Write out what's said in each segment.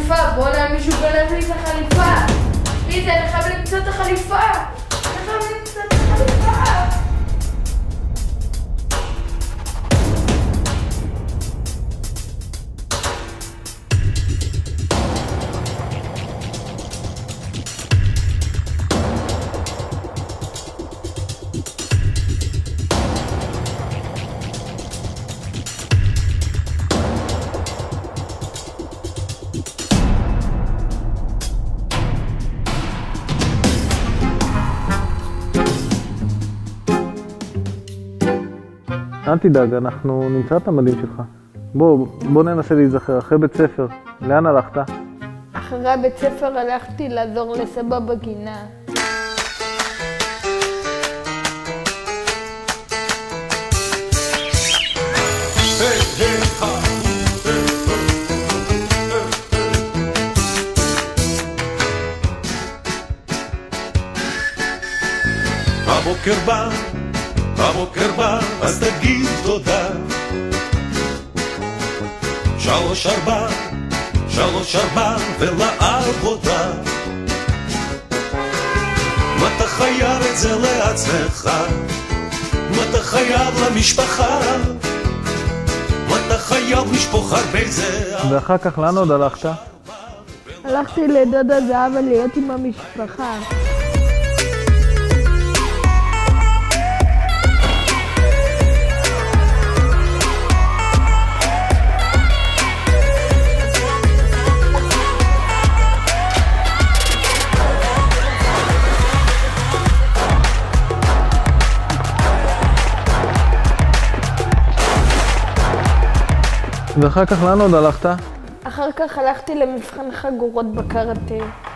חליפה, בוא'נה, מישהו גנב לי את החליפה. מי זה? אני חייב למצוא את החליפה. אל תדאג, אנחנו נמצא את המדים שלך. בוא ננסה להיזכר, אחרי בית ספר. לאן הלכת? אחרי בית ספר הלכתי לעזור לסבא בגינה. הבוקר בא, אז תגיד תודה. 3-4 ולעבודה. מה אתה חייב את זה לעצמך? מה אתה חייב למשפחה? מה אתה חייב לשפוך הרבה זהב? ואחר כך לאן עוד הלכת? הלכתי לדודה זהבה להיות עם המשפחה. ואחר כך לאן עוד הלכת? אחר כך הלכתי למבחן חגורות בקראטה.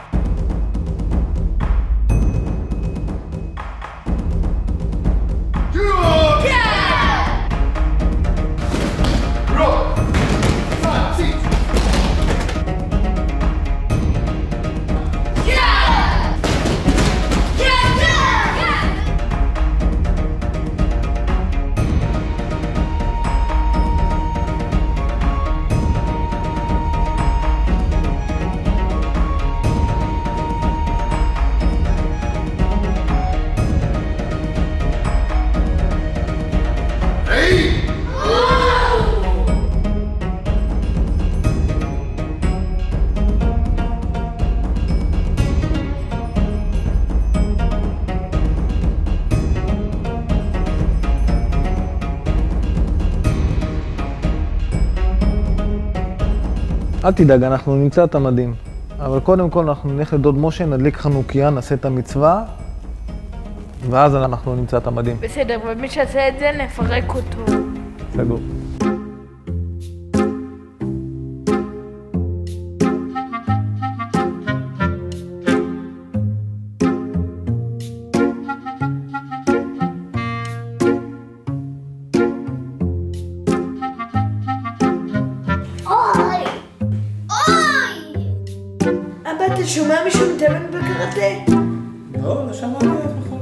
אל תדאג, אנחנו נמצא את המדים. אבל קודם כל אנחנו נלך לדוד משה, נדליק חנוכיה, נעשה את המצווה, ואז אנחנו נמצא את המדים. בסדר, ומי שעשה את זה נפרק אותו. סגור. אתה שומע מישהו מתאמן בקראטה? לא שמעתי אף אחד.